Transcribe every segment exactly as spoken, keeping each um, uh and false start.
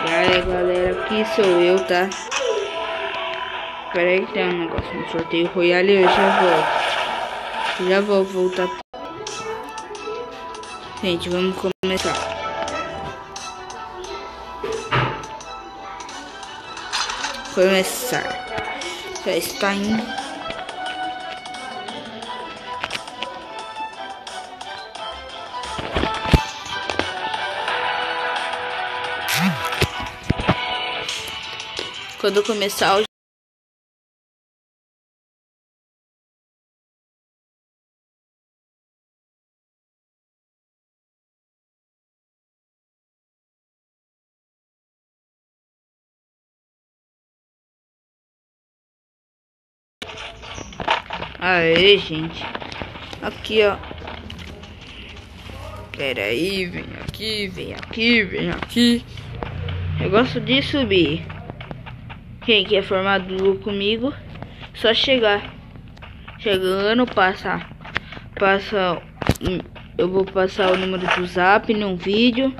E aí galera, aqui sou eu, tá? Pera aí que tem um negócio no sorteio Royale e eu já volto. Já vou voltar. Gente, vamos começar. Começar. Já está indo. Quando começar o Aê, gente. Aqui, ó. Pera aí, vem aqui, vem aqui, vem aqui. Eu gosto de subir. Quem quer formar duo comigo, só chegar. Chegando, passa. Passa. Eu vou passar o número do zap num vídeo.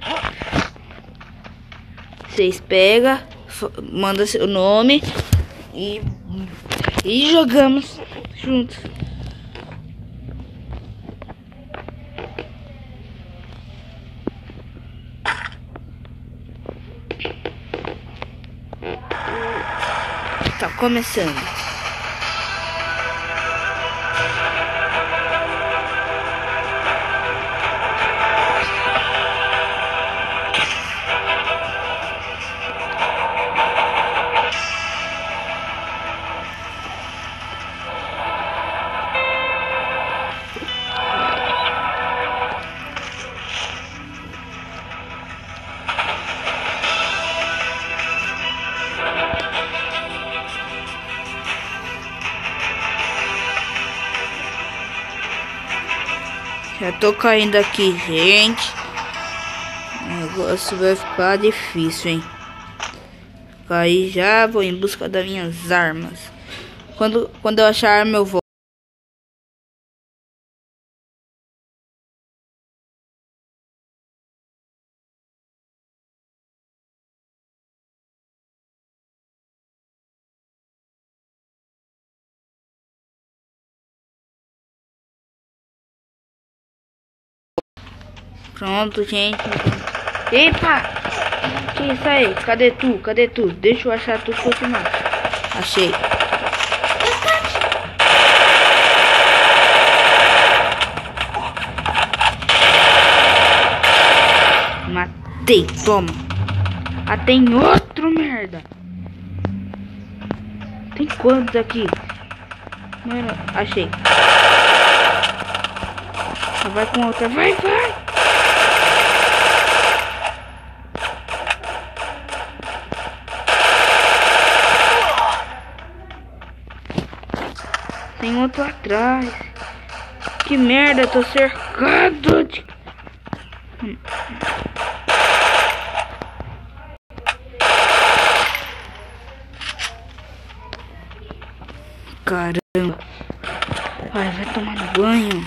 Vocês pegam, manda seu nome e, e jogamos juntos. Tá começando. Já tô caindo aqui, gente. O negócio vai ficar difícil, hein? Caí já, vou em busca das minhas armas. Quando, quando eu achar a arma, eu vou. Pronto, gente. Epa! Que isso aí? Cadê tu? Cadê tu? Deixa eu achar tu por último. Achei. Matei, toma. Ah, tem outro, merda. Tem quantos aqui? Mano, achei. Vai com outra. Vai, vai. Tem outro atrás. Que merda, tô cercado de... Caramba. Vai, vai tomar banho.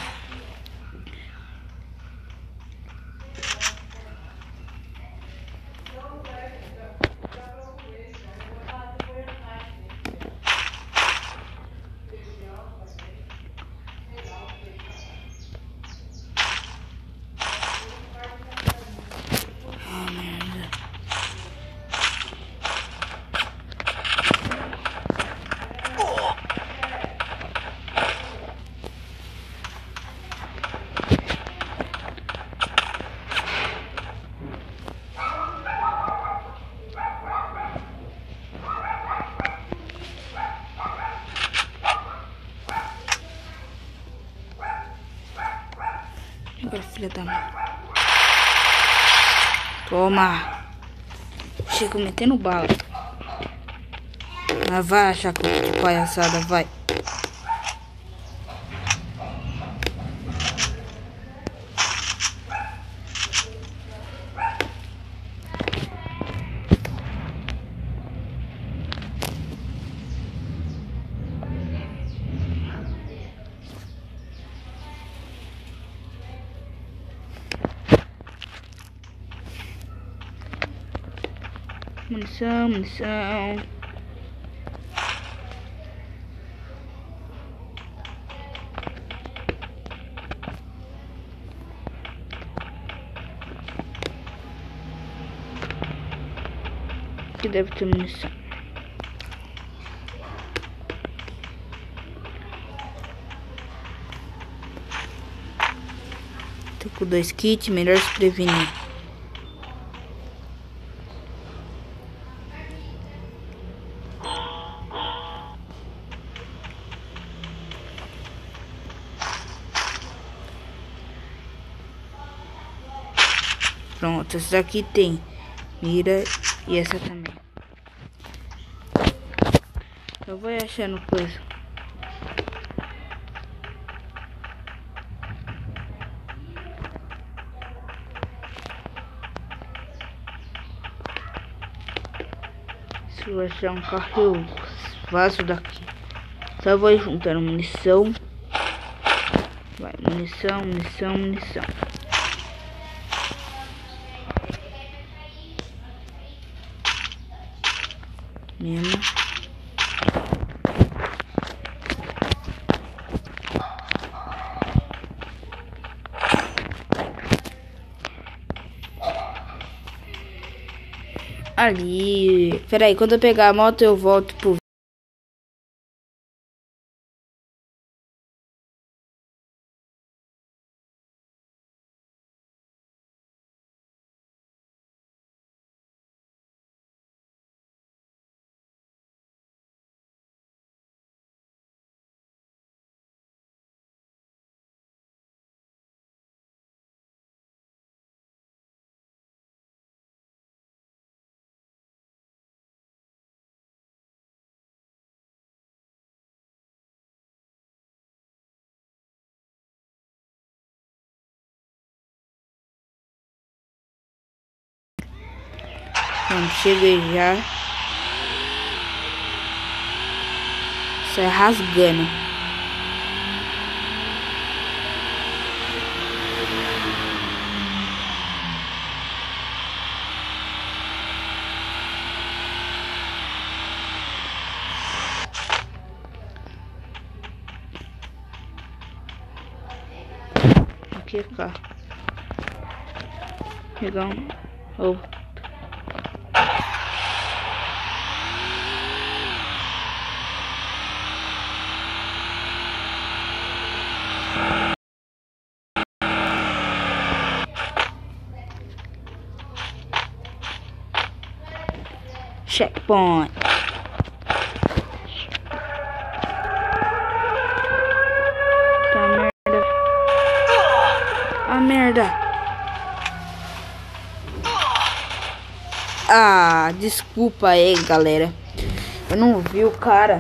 Agora, filha da mãe. Toma. Chega metendo bala. Ah, vai achar que de palhaçada, vai. Munição, munição. Aqui deve ter munição. Tô com dois kits, melhor se prevenir. Pronto, essa aqui tem mira e essa também. Eu vou achando coisa. Se eu achar um carro, eu vazo daqui. Só vou juntando munição. Vai, munição, munição, munição. Mesmo. Ali. Peraí, quando eu pegar a moto eu volto pro... Pronto, cheguei já. Sai rasgando. Aqui é cá. Pegar um... Oh. Checkpoint. Tá merda. Ah, merda. Ah, desculpa aí, galera. Eu não vi o cara.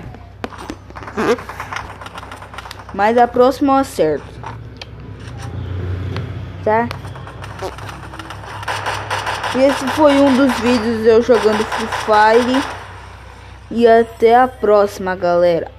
Mas a próxima eu acerto. Tá? E esse foi um dos vídeos eu jogando Free Fire. E até a próxima, galera.